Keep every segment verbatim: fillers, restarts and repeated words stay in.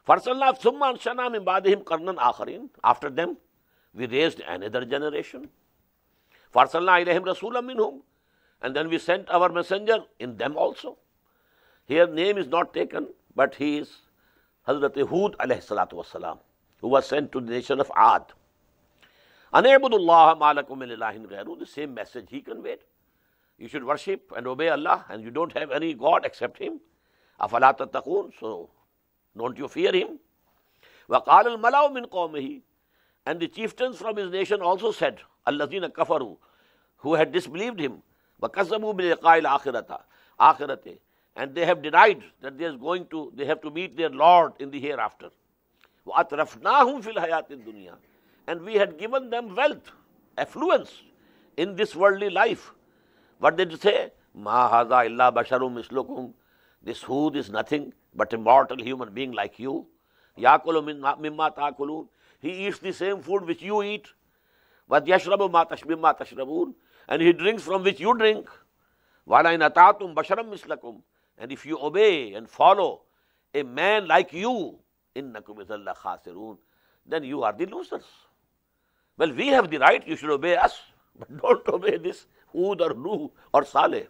فَأَرْسَلْنَا ثُمَّ أَنشَأْنَا مِن بَعْدِهِمْ قَرْنًا آخَرِينَ. After them, we raised another generation. فَأَرْسَلْنَا إِلَيْهِمْ رَسُولًا مِّنْهُمْ. And then we sent our messenger in them also. Here name is not taken, but he is Hazrat Hud alayhi salatu wassalam, who was sent to the nation of Ad. An'budullaha ma lakum min ilahin ghayruhu. The same message he conveyed. You should worship and obey Allah, and you don't have any God except Him. Afala tattaqun. So don't you fear Him? Wa qala al-mala'u min qawmihi. And the chieftains from his nation also said, allazina kafaru, who had disbelieved him, wa kazzabu bi liqa'il akhirata, akhirate, and they have denied that they are going to, they have to meet their Lord in the hereafter. Wa atrafnahum fil hayatid dunya. And we had given them wealth, affluence in this worldly life. What did they say? Ma hadha illa basharum mislukum. This Hud is nothing but a mortal human being like you. Yakulu mimma ta'kulun. He eats the same food which you eat. But yashrabu ma tashbimma tashrabun. And he drinks from which you drink. Wala in ata'tum basharam mislakum. And if you obey and follow a man like you, innakum idhalla khasirun, then you are the losers. Well, we have the right, you should obey us, but don't obey this Hud or Nuh or Saleh.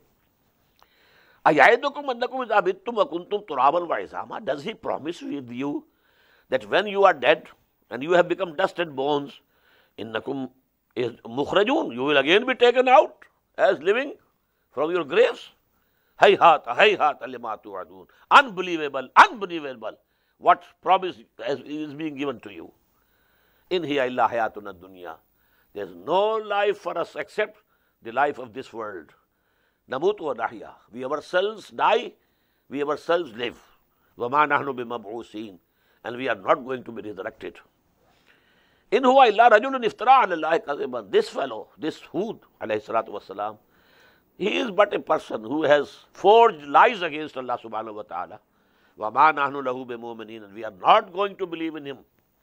Aya'idukum annakum idha mittum wa kuntum turaban wa izama. Does he promise with you that when you are dead and you have become dust and bones, innakum is mukhrajun, you will again be taken out as living from your graves? Hayhat, hayhat lima tu'adun. Unbelievable, unbelievable. What promise is being given to you? In hiya illa hayatuna dunya. There is no life for us except the life of this world. Namutu wa nahya. We ourselves die, we ourselves live. Wa ma nahnu bimab'usin. And we are not going to be resurrected. In huwa illa rajulun iftara ala Allahi kaziban. This fellow, this Hud alayhi salatu wassalam, he is but a person who has forged lies against Allah subhanahu wa ta'ala. Wa ma nahnu lahu bimu'minin. And we are not going to believe in him.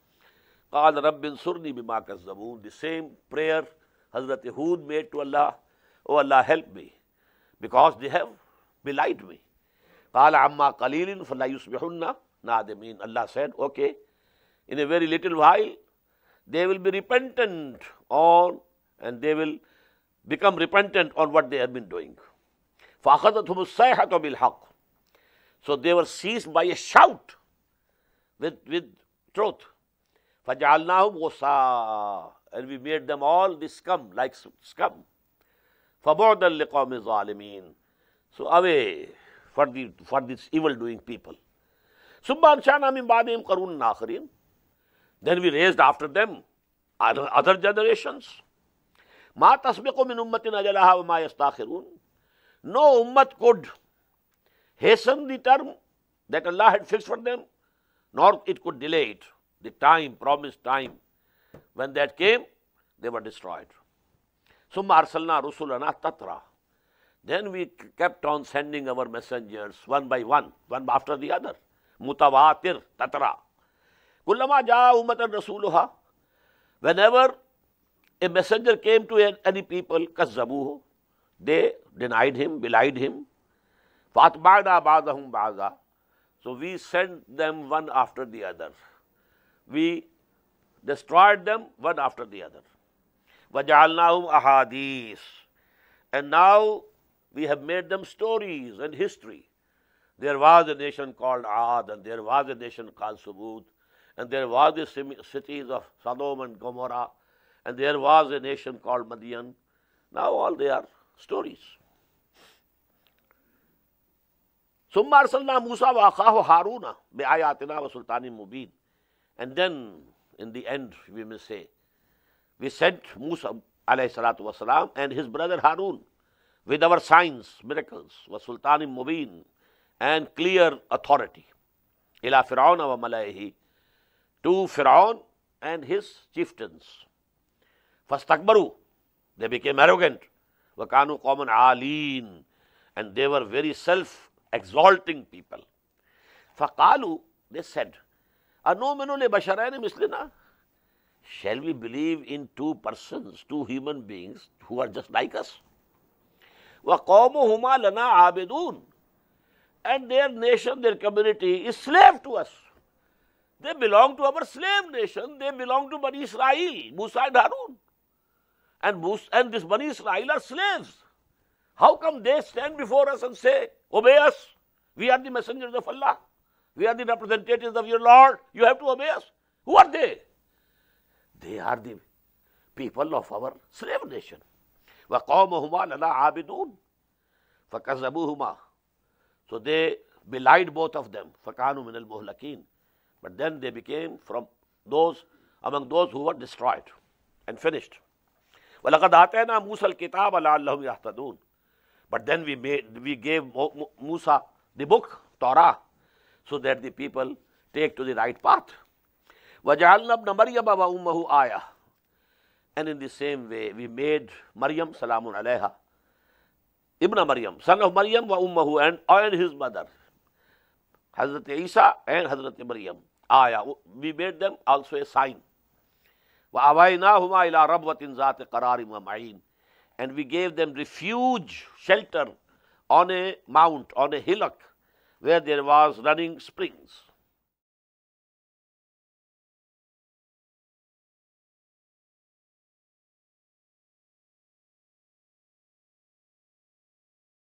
قال رب انصرني بما كذبون. The same prayer Hazrat Hud made to Allah. Oh Allah, help me, because they have belied me. قال عما قليل فلا يصبحن نادمين. Allah said, okay, in a very little while they will be repentant on, and they will become repentant on what they have been doing. فأخذتهم الصيحة بالحق. So they were seized by a shout with, with truth. فَجَعَلْنَاهُمْ غُثَاءً. And we made them all the scum, like scum. فَبُعْدًا لِقَوْمِ الظَّالِمِينَ. So away for, the, for these evil-doing people. ثُمَّ أَنشَأْنَا مِن بَعْدِهِمْ قَرُونًا آخَرِينَ. Then we raised after them other, other generations. مَا تَسْبِقُ مِنْ أُمَّةٍ أَجَلَهَا وَمَا يَسْتَأْخِرُونَ. No ummah could hasten the term that Allah had fixed for them, nor it could delay it. The time, promised time, when that came, they were destroyed. Summa arsalna rusulana tatra. Then we kept on sending our messengers one by one, one after the other. Mutawatir tatra. Kullama jaa ummatan rasuluha. Whenever a messenger came to any people, kazzabuhu, they denied him, belied him. Fatba'na ba'dahum ba'da. So we sent them one after the other. We destroyed them one after the other. وَجَعَلْنَاهُمْ أَحَادِيث. And now we have made them stories and history. There was a nation called Ad, and there was a nation called Subud, and there was the cities of Sodom and Gomorrah, and there was a nation called Madian. Now all they are stories. ثُمَّ أَرْسَلْنَا مُوسَى وَأَخَاهُ هَارُونَ بِآيَاتِنَا وَسُلْطَانٍ مُبِينٍ. And then, in the end, we may say, we sent Musa alayhi salatu wasalam and his brother Harun with our signs, miracles, wa sultanim mubin, and clear authority. Ila Fir'aun wa malaihi, to Fir'aun and his chieftains. Fastakbaru, they became arrogant. Wa kanu qawman aleen, and they were very self-exalting people. Faqalu, they said, Anu'minu li basharayni mislina. Shall we believe in two persons, two human beings who are just like us? Wa qawmuhuma lana abidun. And their nation, their community is slave to us. They belong to our slave nation. They belong to Bani Israel, Musa and Harun. And, Musa, and this Bani Israel are slaves. How come they stand before us and say, obey us? We are the messengers of Allah. We are the representatives of your Lord. You have to obey us. Who are they? They are the people of our slave nation. وَقَوْمَهُمَا لَنَا عَابِدُونَ فَكَذَّبُوهُمَا. So they belied both of them. فَكَانُوا مِنَ الْمُهْلَكِينَ. But then they became from those, among those who were destroyed and finished. وَلَقَدْ آتَيْنَا مُوسَى الْكِتَابَ لَعَلَّهُمْ يَهْتَدُونَ. But then we made, we gave Musa the book, Torah, so that the people take to the right path. وَجَعَلْنَا ابْنَ مَرْيَمَ وَأُمَّهُ آيَةً. And in the same way, we made Maryam, salamun alayha, Ibn Maryam, son of Maryam, wa ummahu, and, and his mother, Hazrat Isa and Hazrat Maryam, Ayah. We made them also a sign. وَأَوَيْنَاهُمَا إِلَىٰ رَبْوَةٍ ذَاتِ قَرَارٍ وَمَعِينٍ. And we gave them refuge, shelter on a mount, on a hillock, where there was running springs.